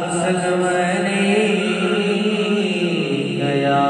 सलमनी गया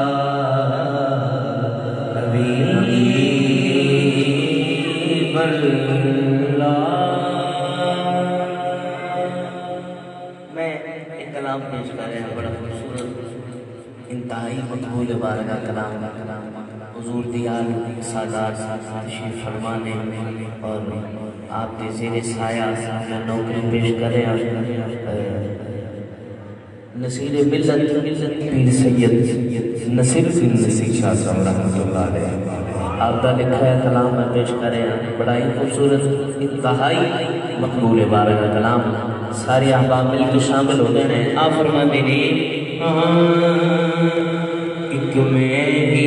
मैं एक कलाम पेश कर रहे हैं, बड़ा खूबसूरत इंतहाई मकबूल बारगाह कलाम हुजूर दियाल सादात तशरीफ फरमा ने और आपके ज़ेरे साया नौकरी पेश कर रहे हैं। नसीर मिल्लत पीर सैयद नसीरुद्दीन नसीर शाह साहब रहमतुल्लाह अलैह आपका लिखा है कलाम में पेश कर रहे हैं। बड़ा ही खूबसूरत इंतहाई मकबूल बारगाह कलाम, सारे अहबाब मिलकर शामिल हो गए हैं। आप फरमाते ने एक में ही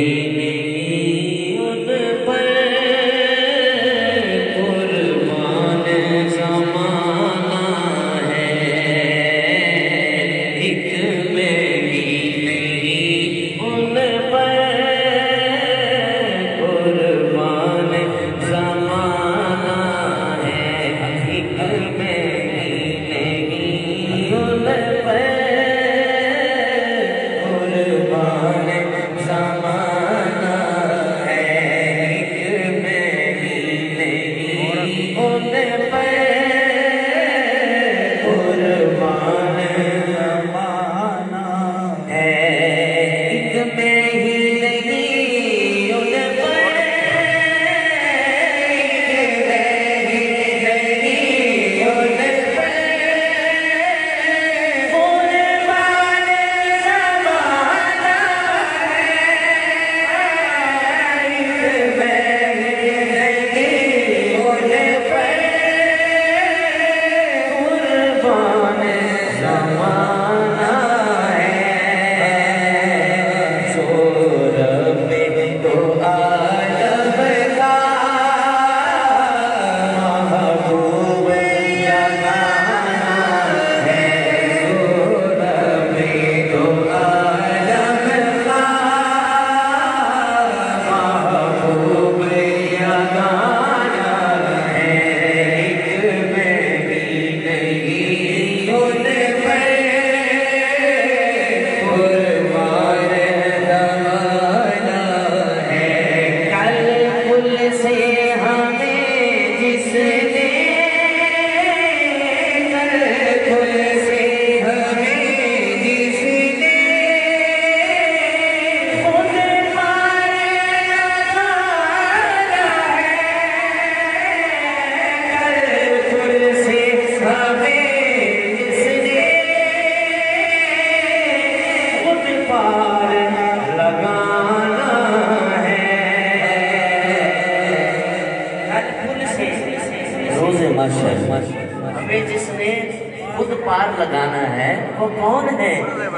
हमें जिसने खुद पार लगाना है वो कौन है?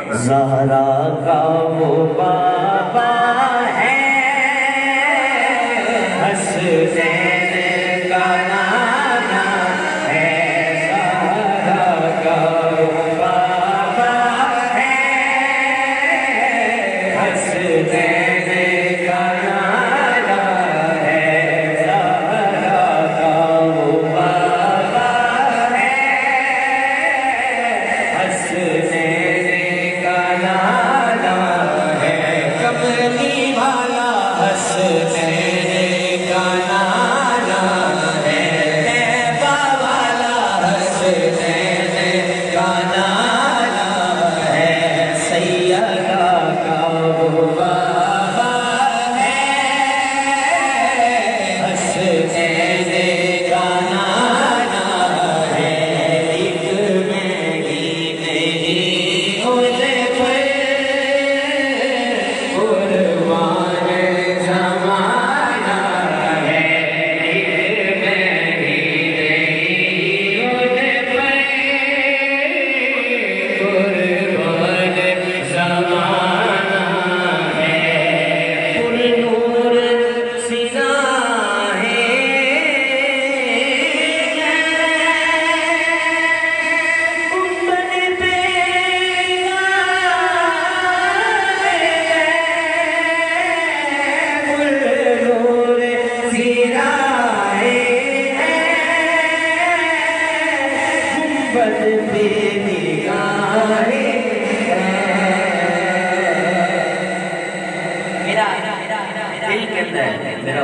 ज़हरा का वो बाबा है, हसनैन का नाना है। ज़हरा का वो बाबा है, हसनैन का नाना है। ज़हरा का वो बाबा है, हसनैन का नाना है। कमली वाला हसनैन का नाना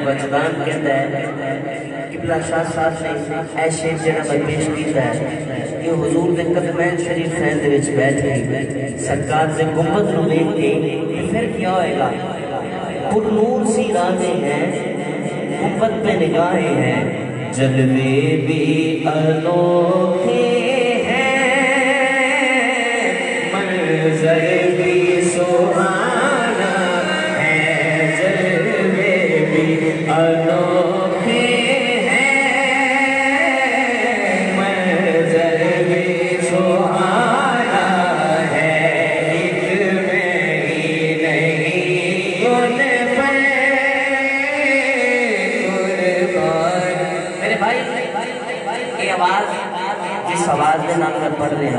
वजदान कहता है किबला शाह साहब ने ऐ शेर जेड़ा मैं पेश किया है ये हुजूर दे कदमैन शरीफैन दे विच बैठ के सरकार दे गुंबद नूं देख के फिर क्या होएगा। पुरनूर सी राहें हैं गुंबद पे निगाहें हैं जलवे भी अनोखे हैं मंजर भी सुहाना है जलवे भी अनोखे हैं मंजर भी सुहाना है एक में ही नहीं उन पर कुर्बान। मेरे भाई ये आवाज जिस आवाज के नाम पर पढ़ रहे हैं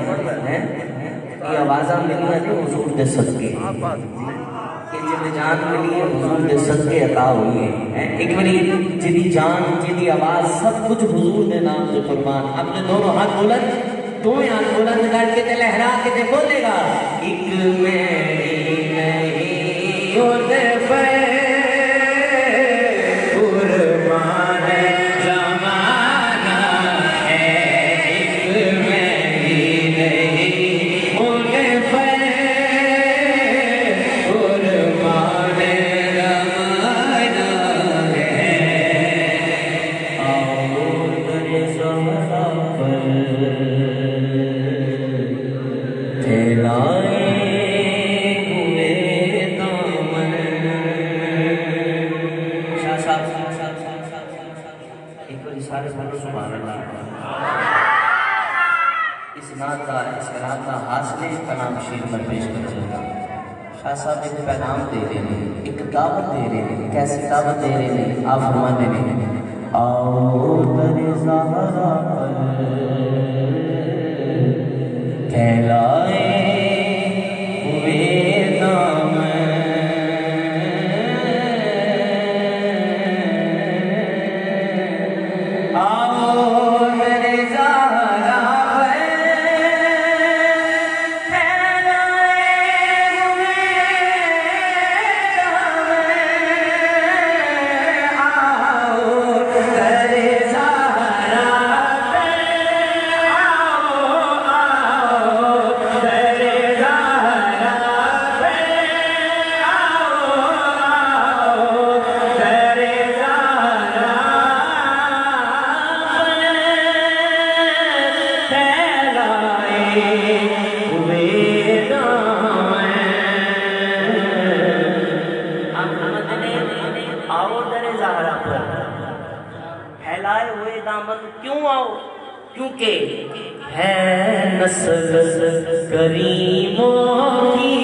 ये आवाज़ मिली है तो हुजूर दे सदके ये जिन्हें जान मिली है हुजूर दे सदके अता हुई है। एक बारी जिदी जान जिदी आवाज़ सब कुछ हुजूर दे नाम से कुर्बान। अपने दोनों हाथ बुलंद दोनों हाथ बुलंद करके ते लहरा के ते बोलेगा एक मेरी नहीं उन पर कुर्बान जमाना है एक मेरी नहीं उन पर कुर्बान जमाना है। आओ तेरे ज़हरा पर फैलाए हुए दामन। शाह साहब एक बार सारे बोलो सुभान अल्लाह। इस नात का इस कलाम का हासिल कलाम शेर पर पेश कर चलता। शाह साहब एक पैगाम दे रहे हैं एक दावत दे रहे हैं कैसी दावत दे रहे हैं आप फरमाते हैं आओ तेरे ज़हरा पर फैलाए हुए दामन आओ मेरे ज़हरा पर फैलाए हुए दामन आओ तेरे ज़हरा पर फैलाए हुए दामन क्यों आओ क्योंकि है नस्ल करीमों की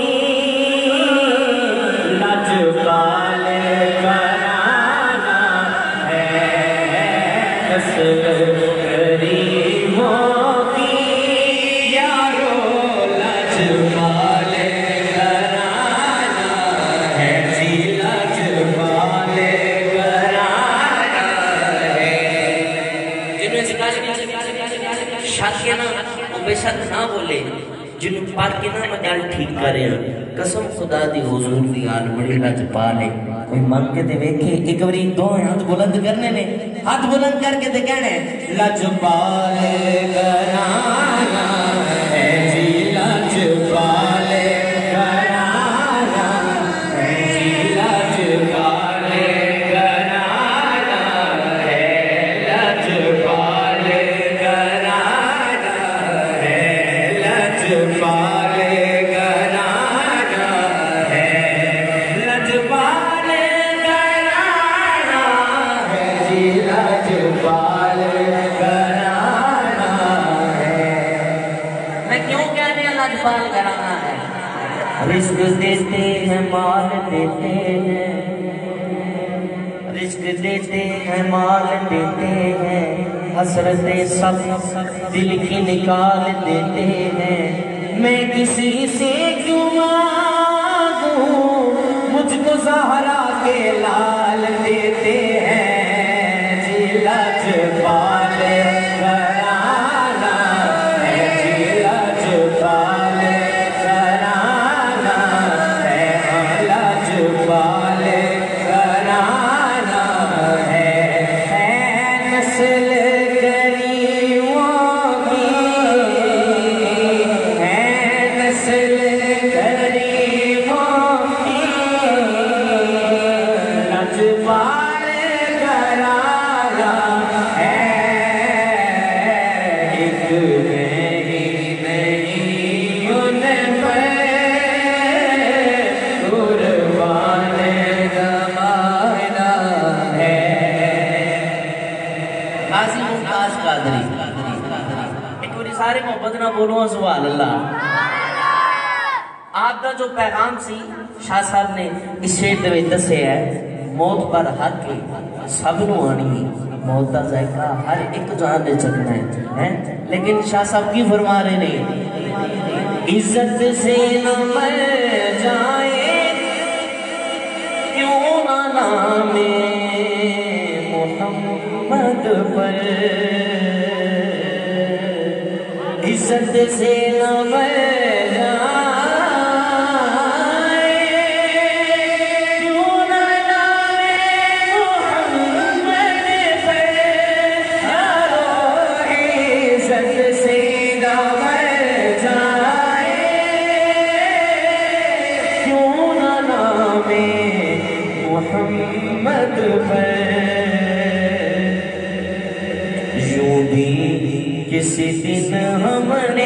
लजपाल कराना है नस्ल करीमों की यारो लजपाल कराना है जी लजपाल कराना है। जिन्हें शाकिया ना वो बेशक ना बोले जिन्हों पढ़ के ना मैं गल ठीक कर रहा कसम खुदा दी हुजूर दी आल बड़ी लजपाल है। कोई मंग के ते वेखे एक बारी दो हाथ बुलंद करने ने हाथ बुलंद करके ते कहने लजपाल कराना है जी लजपाल कराना है जी लजपाल कराना है लजपाल कराना है लजपाल कराना है लजपाल कराना है जी लजपाल कराना है। मैं क्यों कह रही हूं लजपाल कराना है। रिस्क देते हैं माल देते हैं रिस्क देते हैं माल देते हैं हसरतें सब दिल की निकाल देते हैं। मैं किसी से क्यों मांगूं मुझको ज़हरा के लाल देते हैं जी लजपाल कराना है जी लजपाल कराना है लजपाल कराना ना बोलो सुभान अल्लाह। आपका जो पैगाम सी शाह साहब ने इस शेर दे विच दस्सिया है, मौत पर हक सब नूं आनी, मौत का जायका हर एक जान ने चखना है। लेकिन शाह साहब की फरमा रहे ने, इज्जत से न मर जाए क्यों ना नामे मोहम्मद पर, इज्जत से न मर जाए क्यों ना नामे मोहम्मद पर, यारो इज्जत से न मर जाए क्यों ना नामे मोहम्मद पर। यूं भी किसी दिन हमने